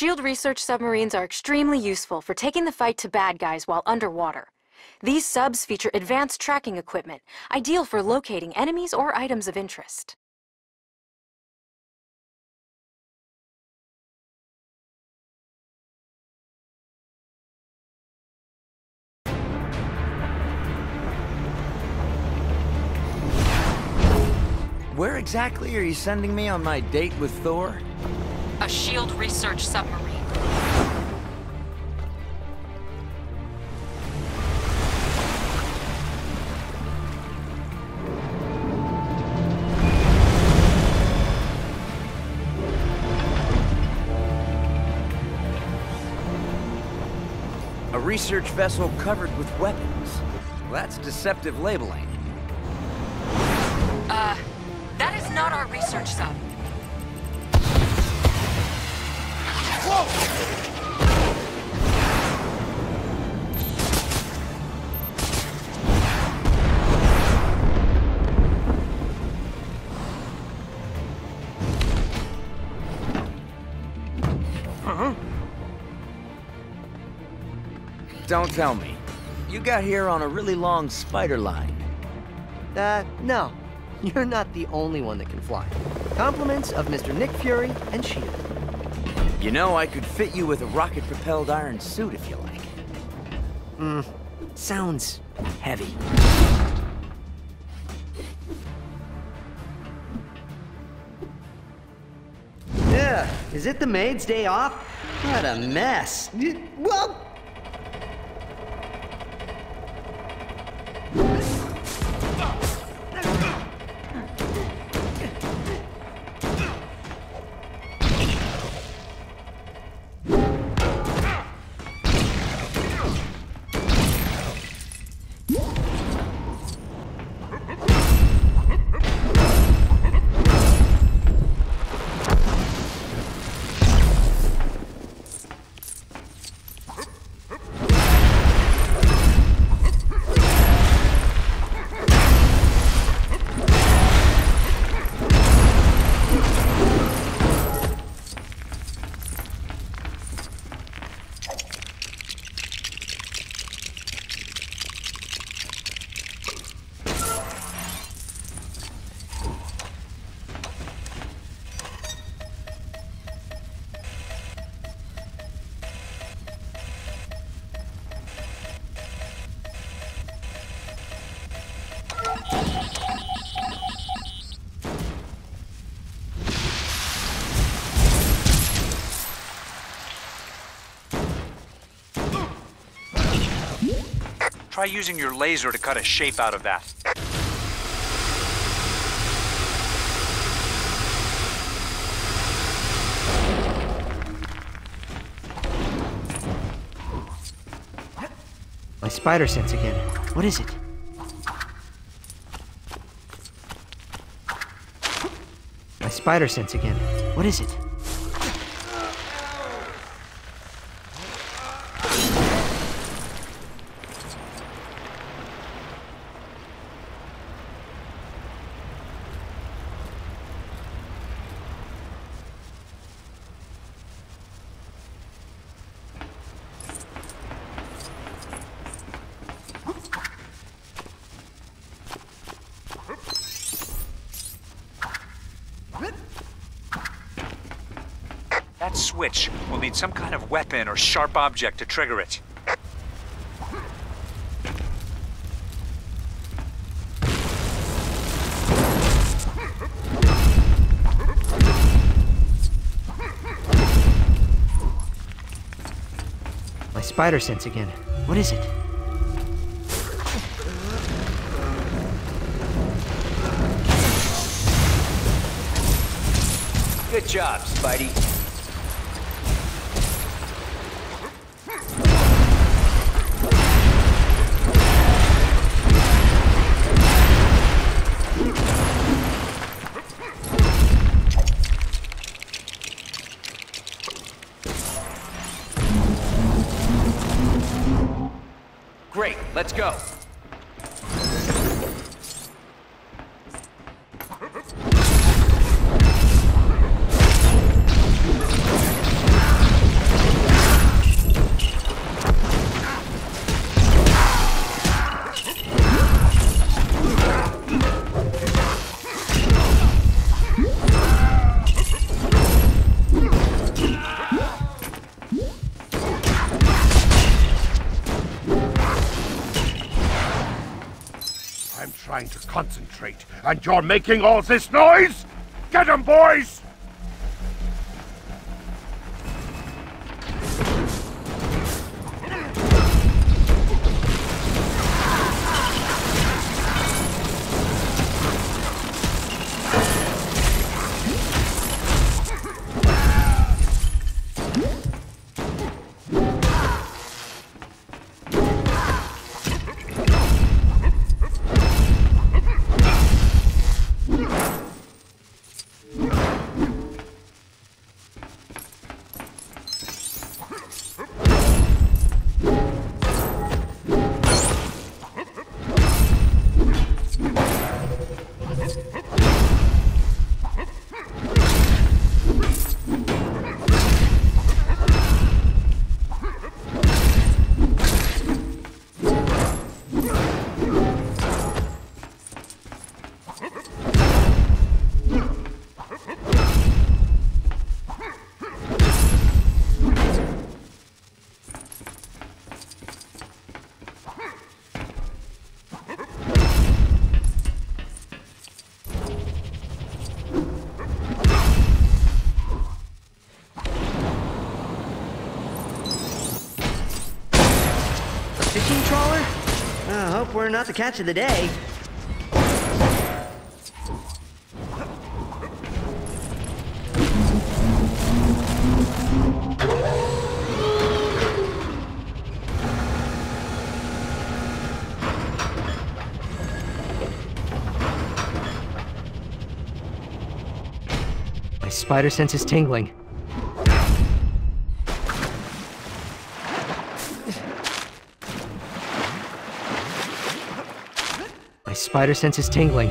SHIELD research submarines are extremely useful for taking the fight to bad guys while underwater. These subs feature advanced tracking equipment, ideal for locating enemies or items of interest. Where exactly are you sending me on my date with Thor? A SHIELD research submarine. A research vessel covered with weapons. Well, that's deceptive labeling. That is not our research sub. Don't tell me. You got here on a really long spider line. No. You're not the only one that can fly. Compliments of Mr. Nick Fury and SHIELD. You know, I could fit you with a rocket-propelled iron suit if you like. Sounds heavy. Yeah, is it the maid's day off? What a mess. Well... Try using your laser to cut a shape out of that. My spider sense again. What is it? My spider sense again. What is it? That switch will need some kind of weapon or sharp object to trigger it. My spider sense again. What is it? Good job, Spidey. Great, let's go. trying to concentrate, and you're making all this noise? Get 'em, boys! Fishing trawler? I hope we're not the catch of the day. My spider sense is tingling. My spider sense is tingling.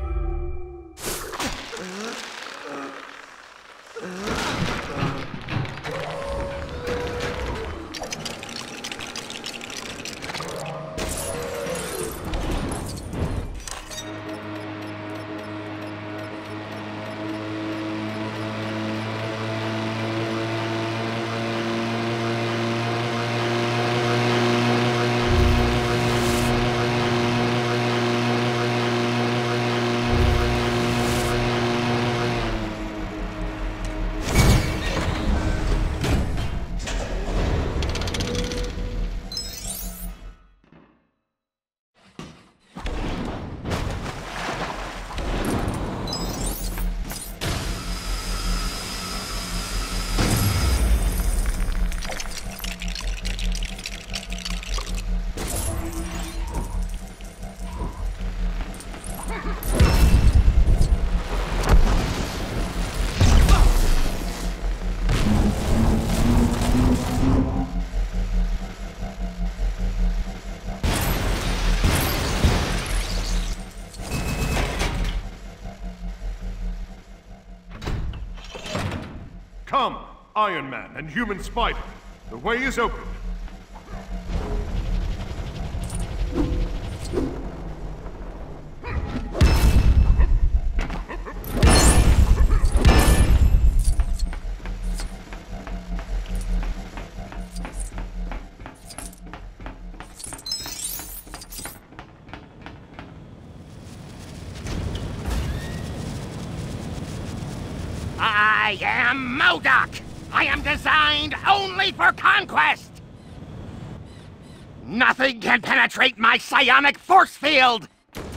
Come, Iron Man and Human Spider. The way is open. I am MODOK! I am designed only for conquest! Nothing can penetrate my psionic force field!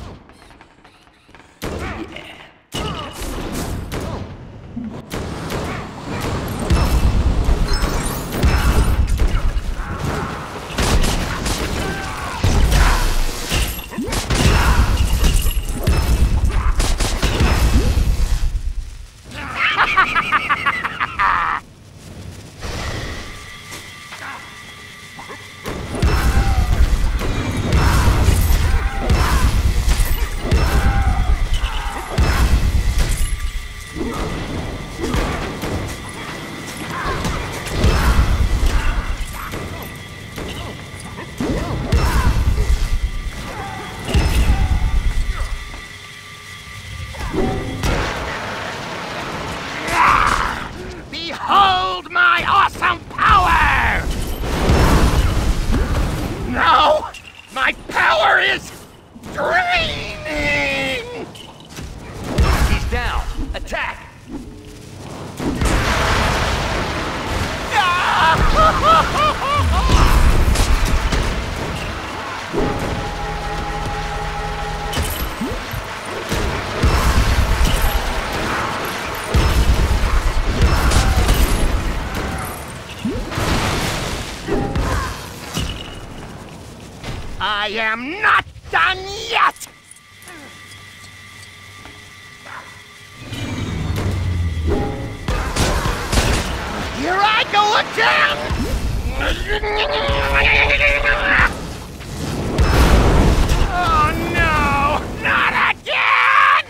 Behold my awesome power! No! My power is draining! I am not done yet! Here I go again! Oh no! Not again!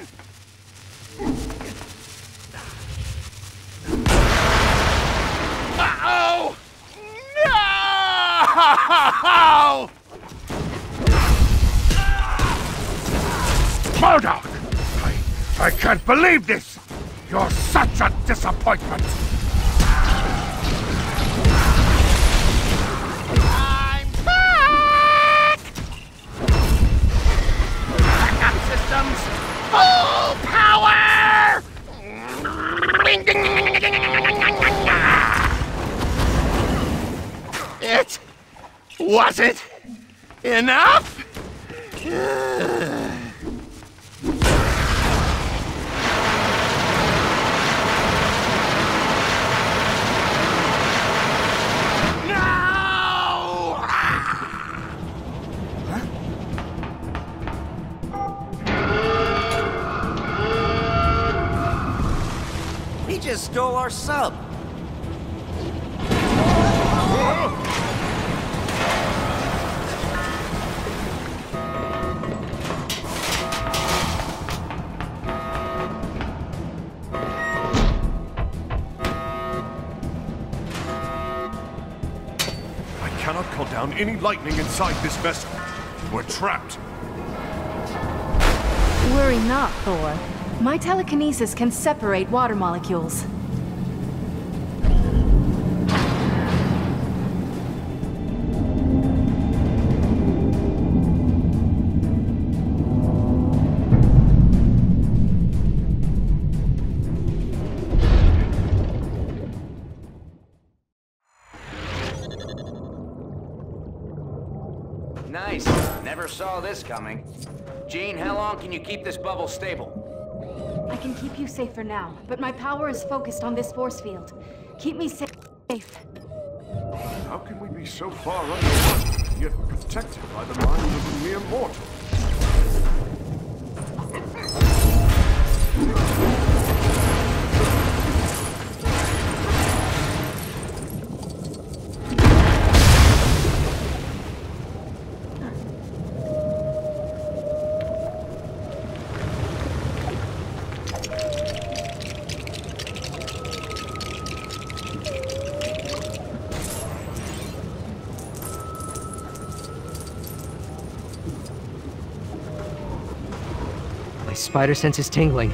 Uh-oh! No! MODOK! I can't believe this! You're such a disappointment! I'm back! Backup systems, full power! It wasn't enough? He just stole our sub. I cannot call down any lightning inside this vessel. We're trapped. Worry not, Thor. My telekinesis can separate water molecules. Nice. Never saw this coming. Jean, how long can you keep this bubble stable? I can keep you safe for now, but my power is focused on this force field. Keep me safe. How can we be so far underwater, yet protected by the mind of a mere mortal? My spider sense is tingling.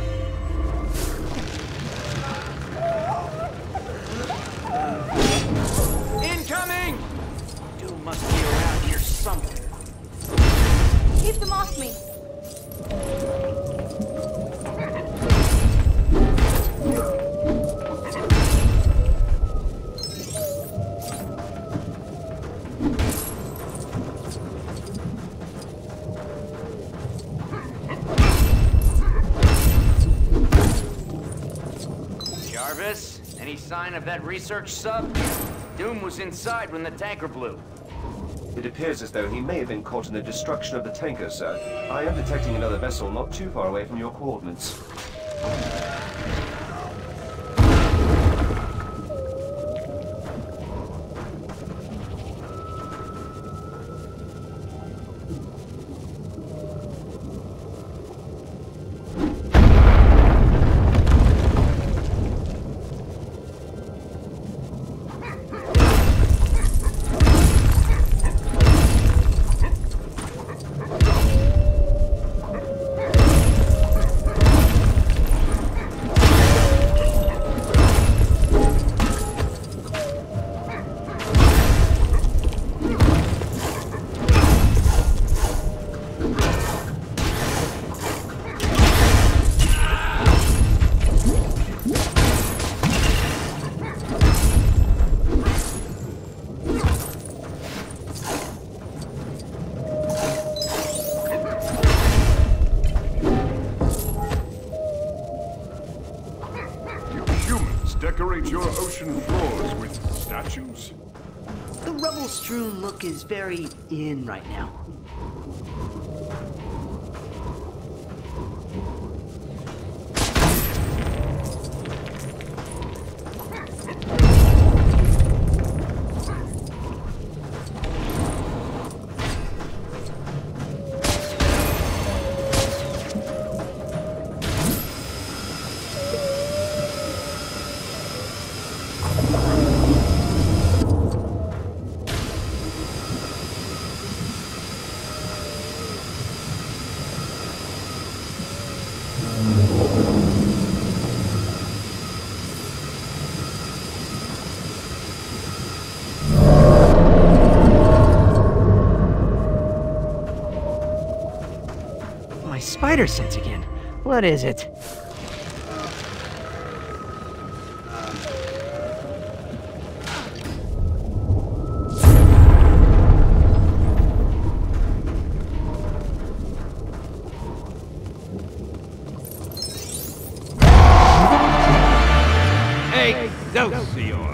Incoming! Doom must be around here somewhere. Keep them off me! Jarvis, any sign of that research sub? Doom was inside when the tanker blew. It appears as though he may have been caught in the destruction of the tanker, sir. I am detecting another vessel not too far away from your coordinates. Decorate your ocean floors with statues? The rubble-strewn look is very in right now. My spider sense again. What is it? Excelsior!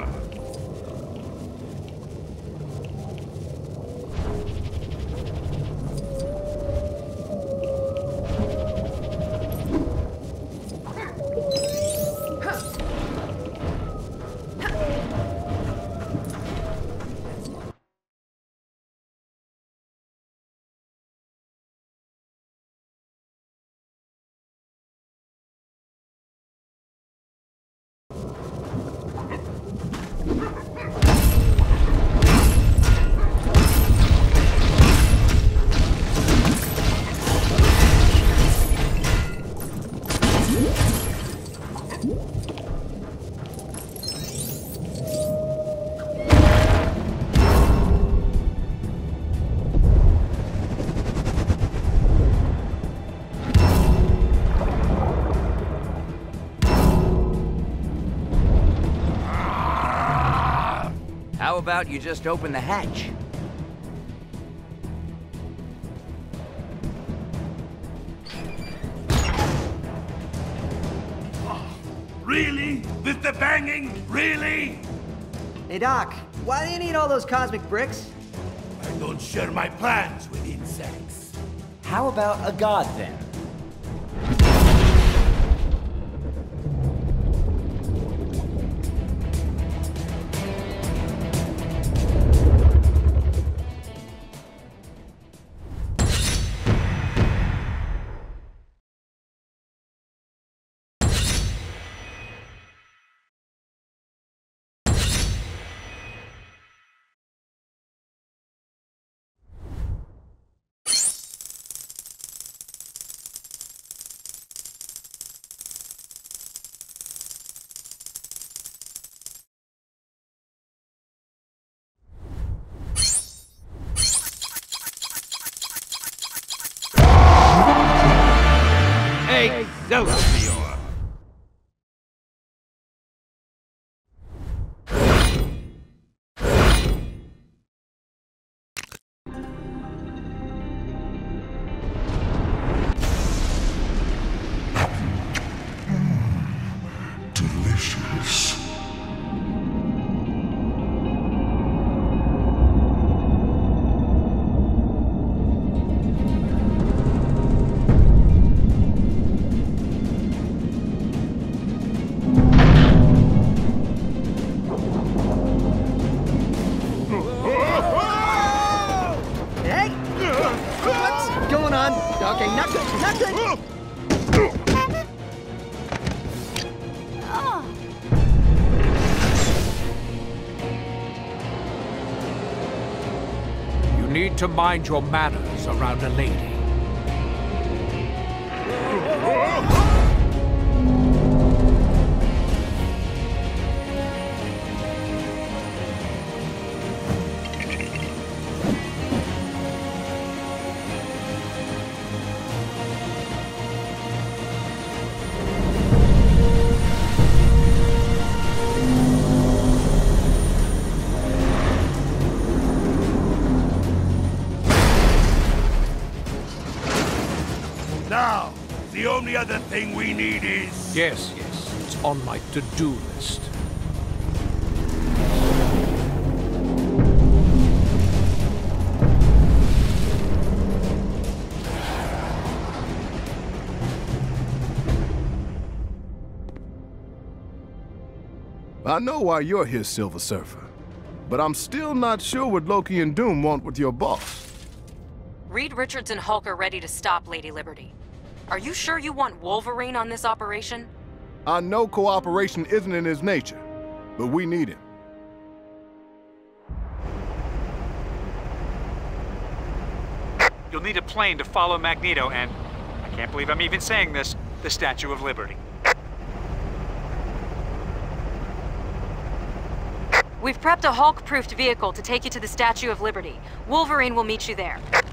How about you just open the hatch? Really? With the banging? Really? Hey Doc, why do you need all those cosmic bricks? I don't share my plans with insects. How about a god then? Excelsior! Delicious. Hey! What's going on? Okay, not good, not good! You need to mind your manners around a lady. Now, the only other thing we need is... Yes, it's on my to-do list. I know why you're here, Silver Surfer. But I'm still not sure what Loki and Doom want with your boss. Reed Richards and Hulk are ready to stop Lady Liberty. Are you sure you want Wolverine on this operation? I know cooperation isn't in his nature, but we need him. You'll need a plane to follow Magneto and, I can't believe I'm even saying this, the Statue of Liberty. We've prepped a Hulk-proofed vehicle to take you to the Statue of Liberty. Wolverine will meet you there.